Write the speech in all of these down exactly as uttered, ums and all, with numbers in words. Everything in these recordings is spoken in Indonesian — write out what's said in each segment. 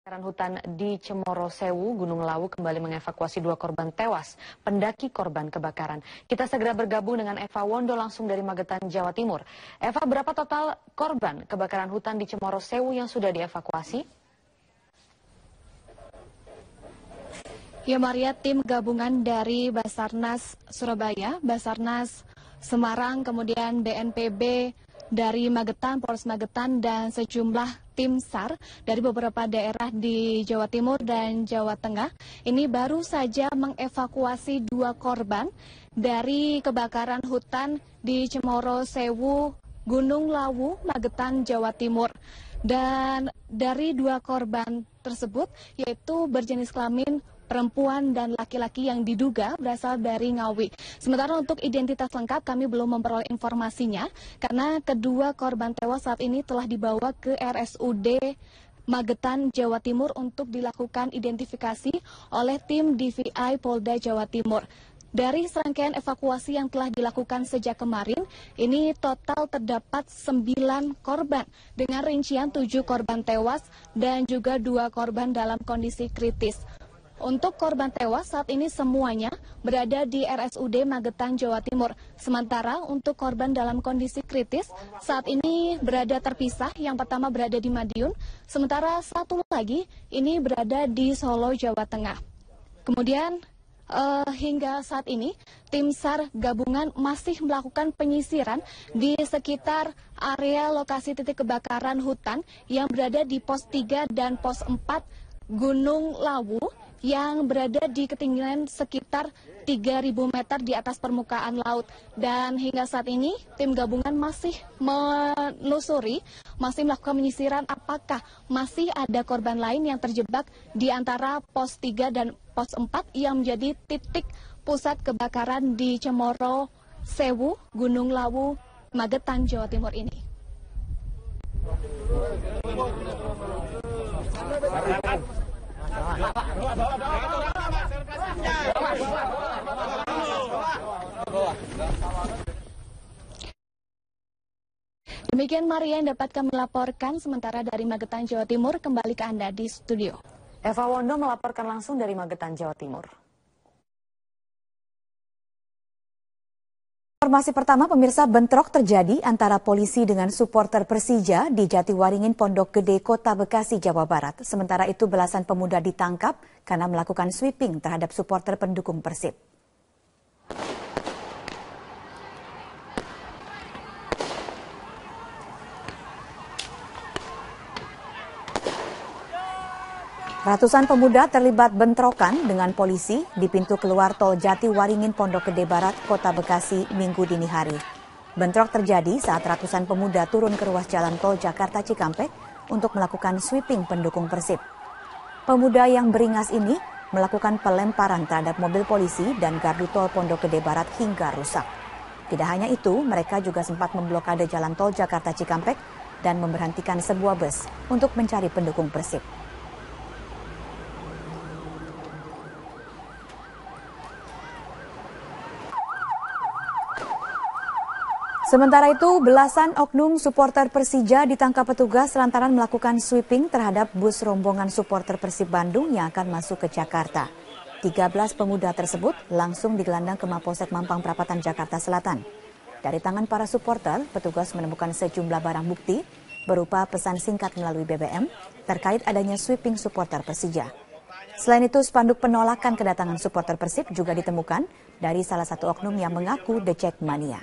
Kebakaran hutan di Cemoro Sewu, Gunung Lawu kembali mengevakuasi dua korban tewas, pendaki korban kebakaran. Kita segera bergabung dengan Eva Wondo langsung dari Magetan, Jawa Timur. Eva, berapa total korban kebakaran hutan di Cemoro Sewu yang sudah dievakuasi? Ya Maria, tim gabungan dari Basarnas Surabaya, Basarnas Semarang, kemudian B N P B dari Magetan, Polres Magetan, dan sejumlah tim SAR dari beberapa daerah di Jawa Timur dan Jawa Tengah. Ini baru saja mengevakuasi dua korban dari kebakaran hutan di Cemoro Sewu, Gunung Lawu, Magetan, Jawa Timur. Dan dari dua korban tersebut, yaitu berjenis kelamin perempuan dan laki-laki yang diduga berasal dari Ngawi. Sementara untuk identitas lengkap kami belum memperoleh informasinya karena kedua korban tewas saat ini telah dibawa ke R S U D Magetan, Jawa Timur untuk dilakukan identifikasi oleh tim D V I Polda Jawa Timur. Dari serangkaian evakuasi yang telah dilakukan sejak kemarin, ini total terdapat sembilan korban dengan rincian tujuh korban tewas dan juga dua korban dalam kondisi kritis. Untuk korban tewas saat ini semuanya berada di R S U D Magetan, Jawa Timur. Sementara untuk korban dalam kondisi kritis saat ini berada terpisah. Yang pertama berada di Madiun, sementara satu lagi ini berada di Solo, Jawa Tengah. Kemudian uh, hingga saat ini tim SAR gabungan masih melakukan penyisiran di sekitar area lokasi titik kebakaran hutan yang berada di pos tiga dan pos empat Gunung Lawu yang berada di ketinggian sekitar tiga ribu meter di atas permukaan laut. Dan hingga saat ini tim gabungan masih menelusuri, masih melakukan penyisiran apakah masih ada korban lain yang terjebak di antara pos tiga dan pos empat yang menjadi titik pusat kebakaran di Cemoro Sewu, Gunung Lawu, Magetan, Jawa Timur ini. Demikian Maria yang dapat kami laporkan sementara dari Magetan, Jawa Timur. Kembali ke Anda di studio. Eva Wondo melaporkan langsung dari Magetan, Jawa Timur. Informasi pertama, pemirsa, bentrok terjadi antara polisi dengan supporter Persija di Jatiwaringin, Pondok Gede, Kota Bekasi, Jawa Barat. Sementara itu belasan pemuda ditangkap karena melakukan sweeping terhadap supporter pendukung Persib. Ratusan pemuda terlibat bentrokan dengan polisi di pintu keluar tol Jatiwaringin, Pondok Gede Barat, Kota Bekasi, Minggu dini hari. Bentrok terjadi saat ratusan pemuda turun ke ruas jalan tol Jakarta Cikampek untuk melakukan sweeping pendukung Persib. Pemuda yang beringas ini melakukan pelemparan terhadap mobil polisi dan gardu tol Pondok Gede Barat hingga rusak. Tidak hanya itu, mereka juga sempat memblokade jalan tol Jakarta Cikampek dan memberhentikan sebuah bus untuk mencari pendukung Persib. Sementara itu, belasan oknum supporter Persija ditangkap petugas lantaran melakukan sweeping terhadap bus rombongan supporter Persib Bandung yang akan masuk ke Jakarta. tiga belas pemuda tersebut langsung digelandang ke Mapolsek Mampang Perapatan, Jakarta Selatan. Dari tangan para supporter, petugas menemukan sejumlah barang bukti berupa pesan singkat melalui B B M terkait adanya sweeping supporter Persija. Selain itu, spanduk penolakan kedatangan supporter Persib juga ditemukan dari salah satu oknum yang mengaku The Jackmania.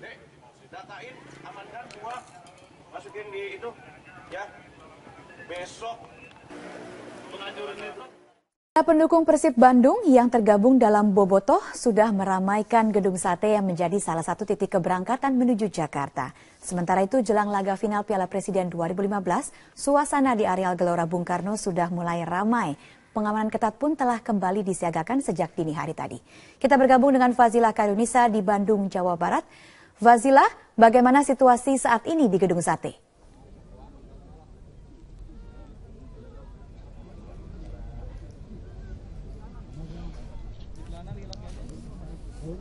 Masukin di itu ya besok pengajuran itu. Pendukung Persib Bandung yang tergabung dalam Bobotoh sudah meramaikan gedung sate yang menjadi salah satu titik keberangkatan menuju Jakarta. Sementara itu jelang laga final Piala Presiden dua ribu lima belas, suasana di areal Gelora Bung Karno sudah mulai ramai. Pengamanan ketat pun telah kembali disiagakan sejak dini hari tadi. Kita bergabung dengan Fazila Karunisa di Bandung, Jawa Barat. Fazila, bagaimana situasi saat ini di gedung sate?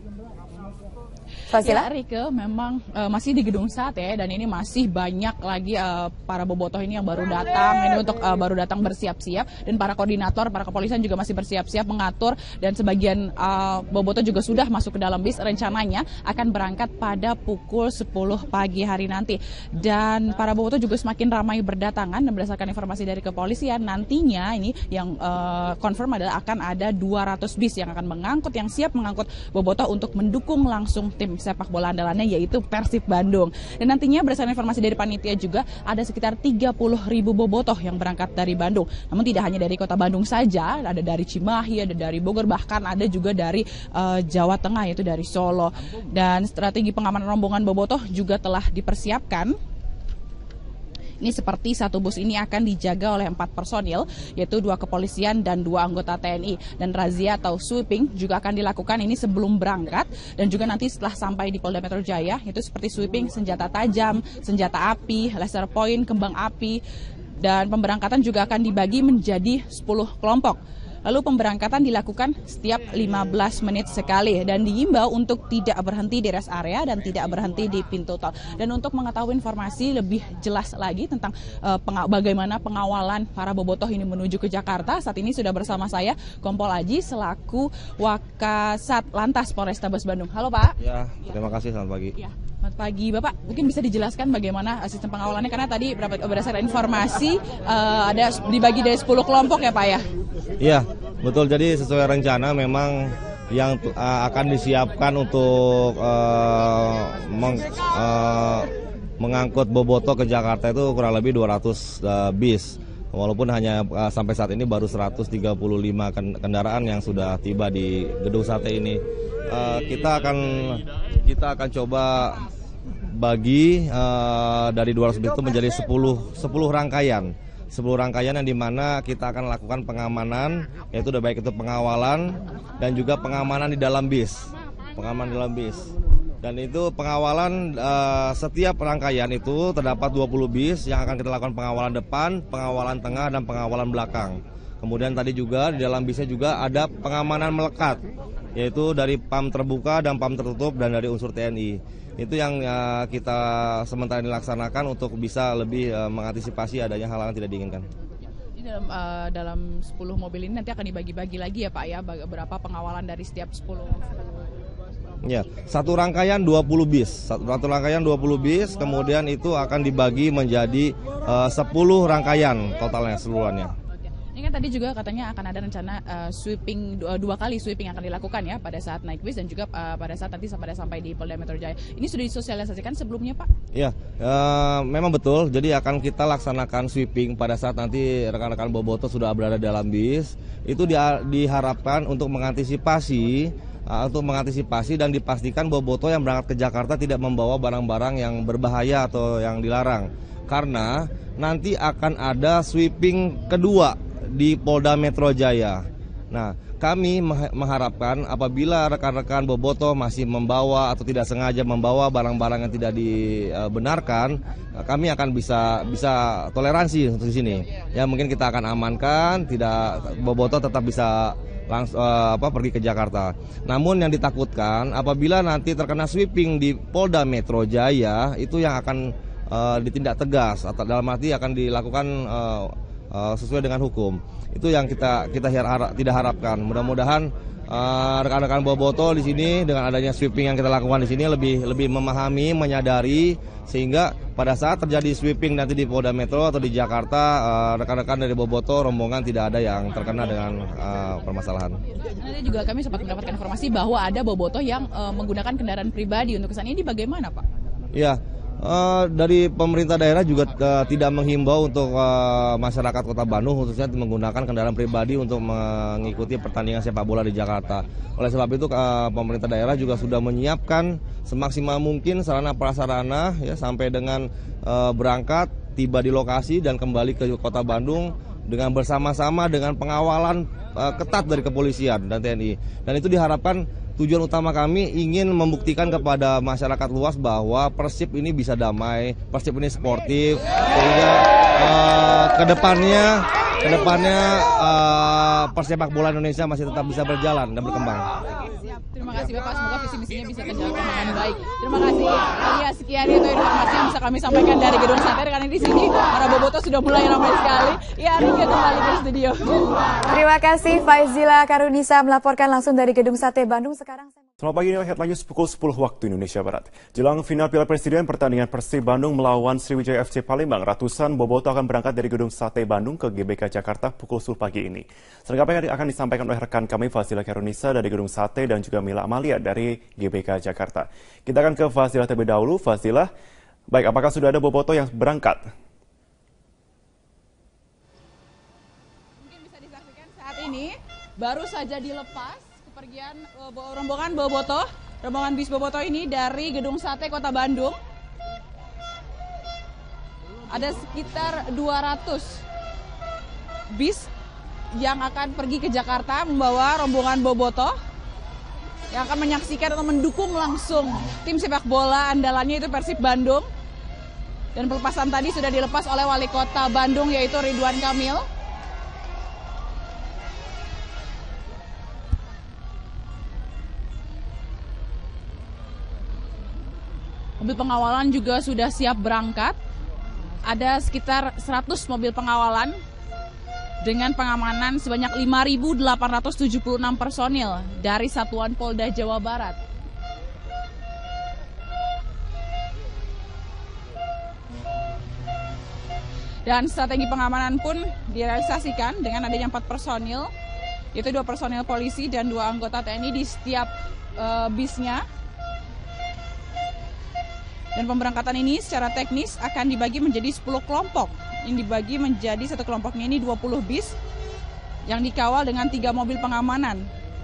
Fasila? Ya, Rike, memang uh, masih di gedung sate dan ini masih banyak lagi uh, para bobotoh ini yang baru datang, ini untuk uh, baru datang bersiap-siap, dan para koordinator, para kepolisian juga masih bersiap-siap mengatur, dan sebagian uh, bobotoh juga sudah masuk ke dalam bis, rencananya akan berangkat pada pukul sepuluh pagi hari nanti. Dan para bobotoh juga semakin ramai berdatangan, dan berdasarkan informasi dari kepolisian, nantinya ini yang uh, confirm adalah akan ada dua ratus bis yang akan mengangkut, yang siap mengangkut bobotoh untuk mendukung langsung tim sepak bola andalannya yaitu Persib Bandung. Dan nantinya berdasarkan informasi dari panitia juga ada sekitar tiga puluh ribu bobotoh yang berangkat dari Bandung. Namun tidak hanya dari kota Bandung saja, ada dari Cimahi, ada dari Bogor, bahkan ada juga dari uh, Jawa Tengah yaitu dari Solo. Dan strategi pengamanan rombongan bobotoh juga telah dipersiapkan. Ini seperti satu bus ini akan dijaga oleh empat personil, yaitu dua kepolisian dan dua anggota T N I. Dan razia atau sweeping juga akan dilakukan ini sebelum berangkat, dan juga nanti setelah sampai di Polda Metro Jaya, itu seperti sweeping senjata tajam, senjata api, laser point, kembang api, dan pemberangkatan juga akan dibagi menjadi sepuluh kelompok. Lalu pemberangkatan dilakukan setiap lima belas menit sekali dan diimbau untuk tidak berhenti di rest area dan tidak berhenti di pintu tol. Dan untuk mengetahui informasi lebih jelas lagi tentang uh, peng- bagaimana pengawalan para bobotoh ini menuju ke Jakarta, saat ini sudah bersama saya Kompol Aji selaku Wakasat Lantas Polrestabes Bandung. Halo Pak. Ya, terima kasih, selamat pagi. Ya. Selamat pagi Bapak, mungkin bisa dijelaskan bagaimana sistem pengawalannya, karena tadi berdasarkan informasi uh, ada dibagi dari sepuluh kelompok ya Pak ya? Iya, betul. Jadi sesuai rencana memang yang uh, akan disiapkan untuk uh, meng, uh, mengangkut bobotoh ke Jakarta itu kurang lebih dua ratus uh, bis. Walaupun hanya uh, sampai saat ini baru seratus tiga puluh lima kendaraan yang sudah tiba di gedung sate ini. Uh, kita akan kita akan coba bagi uh, dari dua ratus bis itu menjadi sepuluh rangkaian. sepuluh rangkaian yang dimana kita akan lakukan pengamanan, yaitu udah baik itu pengawalan dan juga pengamanan di dalam bis. Pengamanan di dalam bis. Dan itu pengawalan uh, setiap rangkaian itu terdapat dua puluh bis yang akan kita lakukan pengawalan depan, pengawalan tengah, dan pengawalan belakang. Kemudian tadi juga di dalam bisnya juga ada pengamanan melekat, yaitu dari pam terbuka dan pam tertutup dan dari unsur T N I. Itu yang uh, kita sementara dilaksanakan untuk bisa lebih uh, mengantisipasi adanya hal-hal yang tidak diinginkan. Ini dalam uh, dalam sepuluh mobil ini nanti akan dibagi-bagi lagi ya Pak ya, berapa pengawalan dari setiap sepuluh. Ya, satu rangkaian dua puluh bis, satu, satu rangkaian dua puluh bis, kemudian itu akan dibagi menjadi uh, sepuluh rangkaian totalnya seluruhannya. Ini kan tadi juga katanya akan ada rencana uh, sweeping dua, dua kali sweeping akan dilakukan ya pada saat naik bis dan juga uh, pada saat nanti pada sampai di Polda Metro Jaya. Ini sudah disosialisasikan sebelumnya Pak? Ya, uh, memang betul. Jadi akan kita laksanakan sweeping pada saat nanti rekan-rekan bobotoh sudah berada dalam bis. Itu di, diharapkan untuk mengantisipasi uh, untuk mengantisipasi dan dipastikan bobotoh yang berangkat ke Jakarta tidak membawa barang-barang yang berbahaya atau yang dilarang. Karena nanti akan ada sweeping kedua di Polda Metro Jaya. Nah, kami mengharapkan apabila rekan-rekan bobotoh masih membawa atau tidak sengaja membawa barang-barang yang tidak dibenarkan, kami akan bisa bisa toleransi untuk di sini. Ya, mungkin kita akan amankan, tidak bobotoh tetap bisa langsung uh, apa pergi ke Jakarta. Namun yang ditakutkan apabila nanti terkena sweeping di Polda Metro Jaya, itu yang akan uh, ditindak tegas atau dalam arti akan dilakukan uh, Uh, sesuai dengan hukum. Itu yang kita kita harap, tidak harapkan. Mudah-mudahan uh, rekan-rekan bobotoh di sini dengan adanya sweeping yang kita lakukan di sini lebih lebih memahami, menyadari, sehingga pada saat terjadi sweeping nanti di Polda Metro atau di Jakarta, uh, rekan-rekan dari bobotoh rombongan tidak ada yang terkena dengan uh, permasalahan. Nanti juga kami sempat mendapatkan informasi bahwa ada bobotoh yang uh, menggunakan kendaraan pribadi untuk kesana. Ini bagaimana Pak? Ya. Uh, dari pemerintah daerah juga uh, tidak menghimbau untuk uh, masyarakat Kota Bandung khususnya menggunakan kendaraan pribadi untuk mengikuti pertandingan sepak bola di Jakarta. Oleh sebab itu uh, pemerintah daerah juga sudah menyiapkan semaksimal mungkin sarana prasarana ya sampai dengan uh, berangkat, tiba di lokasi dan kembali ke Kota Bandung dengan bersama-sama dengan pengawalan uh, ketat dari kepolisian dan T N I. Dan itu diharapkan tujuan utama kami ingin membuktikan kepada masyarakat luas bahwa Persib ini bisa damai, Persib ini sportif, sehingga uh, kedepannya kedepannya uh, persepak bola Indonesia masih tetap bisa berjalan dan berkembang. Siap. Terima kasih Bapak, semoga visi misinya bisa terjalankan dengan baik. Terima kasih. Ya, sekian itu informasi yang bisa kami sampaikan dari Gedung Sate, karena di sini para bobotoh sudah mulai ramai sekali. Ya, Rika kembali ke studio. Terima kasih Faizila Karunisa melaporkan langsung dari Gedung Sate Bandung. Sekarang Selamat pagi, ini headline news pukul sepuluh waktu Indonesia Barat. Jelang final Piala Presiden pertandingan Persib Bandung melawan Sriwijaya F C Palembang, ratusan bobotoh akan berangkat dari Gedung Sate Bandung ke G B K Jakarta pukul sepuluh pagi ini. Selengkapnya akan disampaikan oleh rekan kami Faizila Karunisa dari Gedung Sate dan juga Mila Amalia dari G B K Jakarta. Kita akan ke Faizila terlebih dahulu. Faizila, baik, apakah sudah ada bobotoh yang berangkat? Mungkin bisa disaksikan saat ini baru saja dilepas pergian uh, rombongan bobotoh, rombongan bis bobotoh ini dari Gedung Sate Kota Bandung. Ada sekitar dua ratus bis yang akan pergi ke Jakarta membawa rombongan bobotoh yang akan menyaksikan atau mendukung langsung tim sepak bola andalannya itu Persib Bandung. Dan pelepasan tadi sudah dilepas oleh Wali Kota Bandung yaitu Ridwan Kamil. Mobil pengawalan juga sudah siap berangkat. Ada sekitar seratus mobil pengawalan dengan pengamanan sebanyak lima ribu delapan ratus tujuh puluh enam personil dari Satuan Polda Jawa Barat. Dan strategi pengamanan pun direalisasikan dengan adanya empat personil, yaitu dua personil polisi dan dua anggota T N I di setiap uh, bisnya. Dan pemberangkatan ini secara teknis akan dibagi menjadi sepuluh kelompok. Yang dibagi menjadi satu kelompoknya ini dua puluh bis yang dikawal dengan tiga mobil pengamanan.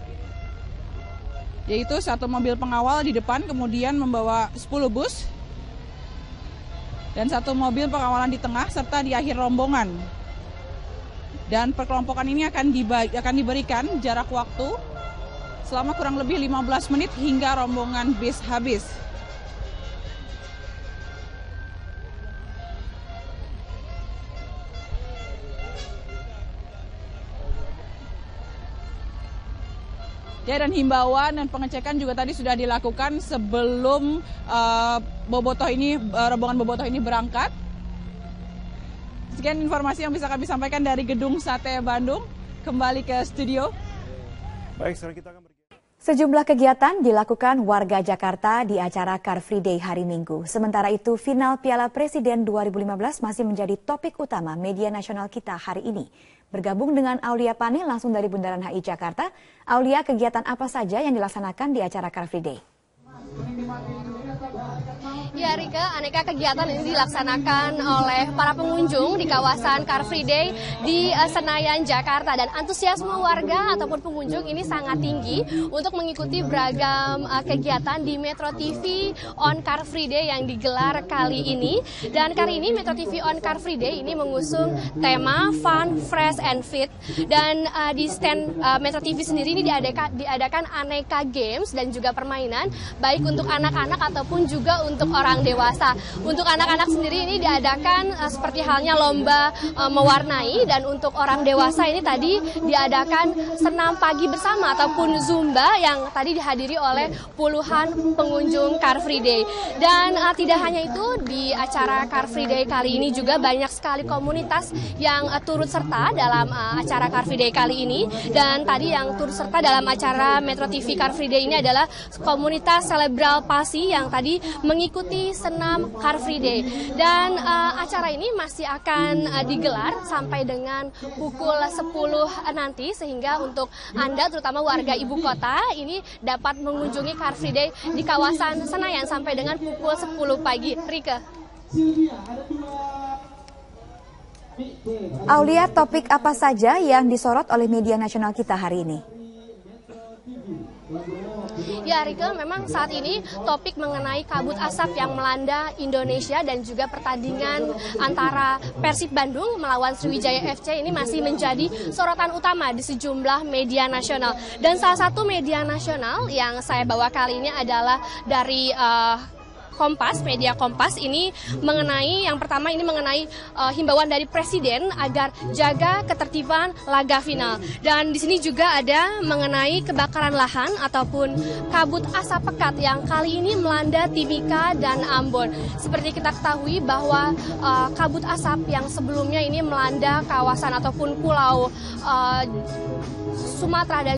Yaitu satu mobil pengawal di depan kemudian membawa sepuluh bus. Dan satu mobil pengawalan di tengah serta di akhir rombongan. Dan perkelompokan ini akan, dibagi, akan diberikan jarak waktu selama kurang lebih lima belas menit hingga rombongan bis habis. Ya, dan himbauan dan pengecekan juga tadi sudah dilakukan sebelum uh, bobotoh ini, uh, rombongan bobotoh ini berangkat. Sekian informasi yang bisa kami sampaikan dari Gedung Sate Bandung. Kembali ke studio. Baik, sekarang kita akan bergerak. Sejumlah kegiatan dilakukan warga Jakarta di acara Car Free Day hari Minggu. Sementara itu, final Piala Presiden dua ribu lima belas masih menjadi topik utama media nasional kita hari ini. Bergabung dengan Aulia Pane langsung dari Bundaran H I Jakarta. Aulia, kegiatan apa saja yang dilaksanakan di acara Car Free Day? Ya Rika, aneka kegiatan ini dilaksanakan oleh para pengunjung di kawasan Car Free Day di uh, Senayan, Jakarta. Dan antusiasme warga ataupun pengunjung ini sangat tinggi untuk mengikuti beragam uh, kegiatan di Metro T V on Car Free Day yang digelar kali ini. Dan kali ini Metro T V on Car Free Day ini mengusung tema Fun, Fresh, and Fit. Dan uh, di stand uh, Metro T V sendiri ini diadakan, diadakan aneka games dan juga permainan, baik untuk anak-anak ataupun juga untuk orang dewasa. Untuk anak-anak sendiri ini diadakan uh, seperti halnya lomba uh, mewarnai, dan untuk orang dewasa ini tadi diadakan senam pagi bersama ataupun Zumba yang tadi dihadiri oleh puluhan pengunjung Car Free Day. Dan uh, tidak hanya itu, di acara Car Free Day kali ini juga banyak sekali komunitas yang uh, turut serta dalam uh, acara Car Free Day kali ini. Dan tadi yang turut serta dalam acara Metro T V Car Free Day ini adalah komunitas Selebral Pasi yang tadi mengikuti senam Car Free Day. Dan uh, acara ini masih akan uh, digelar sampai dengan pukul sepuluh nanti, sehingga untuk Anda terutama warga ibu kota ini dapat mengunjungi Car Free Day di kawasan Senayan sampai dengan pukul sepuluh pagi. Rika. Aulia, topik apa saja yang disorot oleh media nasional kita hari ini? Ya Rika, memang saat ini topik mengenai kabut asap yang melanda Indonesia dan juga pertandingan antara Persib Bandung melawan Sriwijaya F C ini masih menjadi sorotan utama di sejumlah media nasional. Dan salah satu media nasional yang saya bawa kali ini adalah dari uh, Kompas, media Kompas ini mengenai yang pertama ini mengenai uh, himbauan dari Presiden agar jaga ketertiban laga final. Dan di sini juga ada mengenai kebakaran lahan ataupun kabut asap pekat yang kali ini melanda Timika dan Ambon. Seperti kita ketahui bahwa uh, kabut asap yang sebelumnya ini melanda kawasan ataupun pulau uh, Sumatera dan